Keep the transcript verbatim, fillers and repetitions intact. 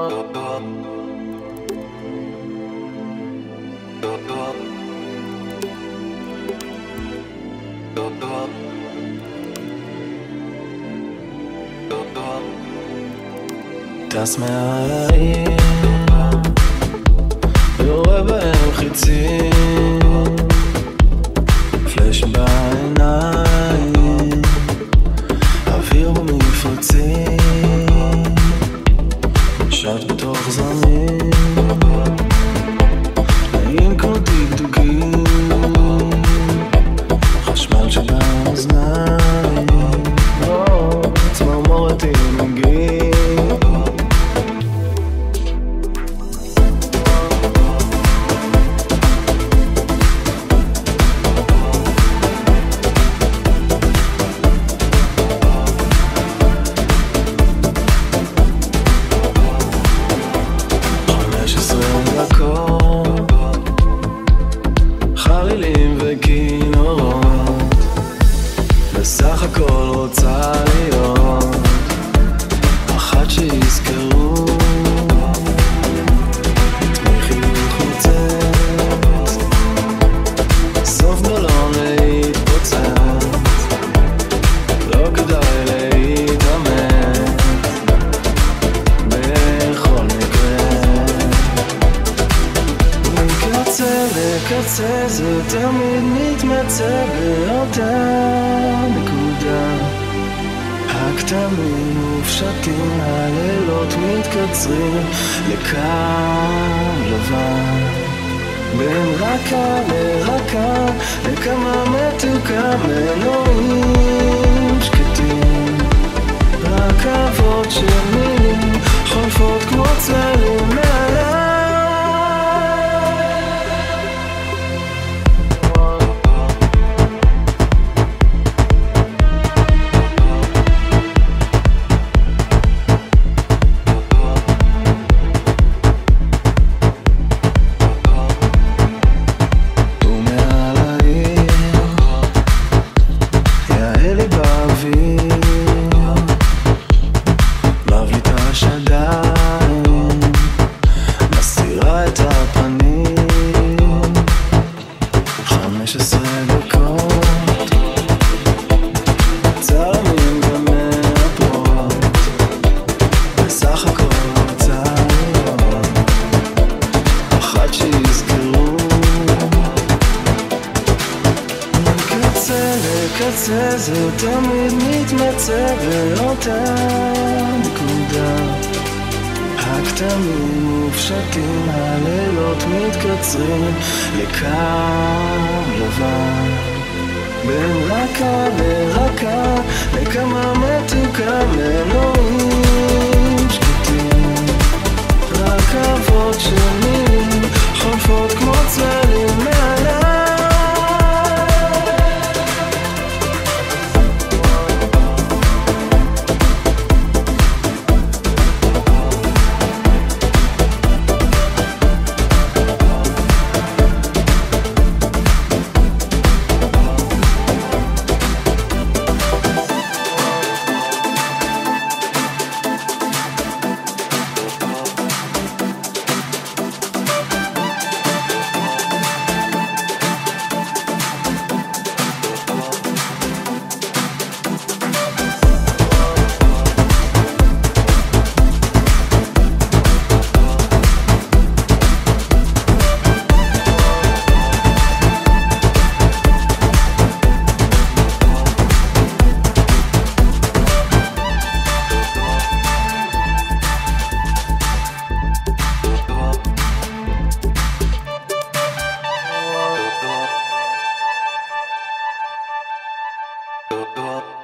טס מעל העיר, יורה בהם חיצים, פלאש בעיניים, אוויר במפרצים, שט בתוך זרמים, נעים כמו דקדוקים, חשמל שבאוזניים, צמרמורת עם מגיעים. חלילים וכינורות, בסך הכל רוצה להיות אחת שיזכרו תמיכי חוצץ, סוף בלון להתפוצץ, לא כדאי להתאמץ בכל מקרה. מקצה לקצה זה תמיד מתמצא באותה נקודה, הכתמים מופשטים, הלילות מתקצרים לקו לבן, בין רכה לרכה לכמה מתוקה, מנועים שקטים, רכבות של מילים חולפות כמו צללים מעליי. חמש עשרה דקות, צלמים ומאפרות, בסך הכל רוצה להיות אחת שיזכרו. מקצה לקצה זה תמיד מתמצא באותה נקודה, הכתמים מופשטים, הלילות מתקצרים לקו לבן, בין רכה לרכה לכמה מתוקה, מנועים שקטים, רכבות של מילים חולפות כמו צללים מעליי. Up.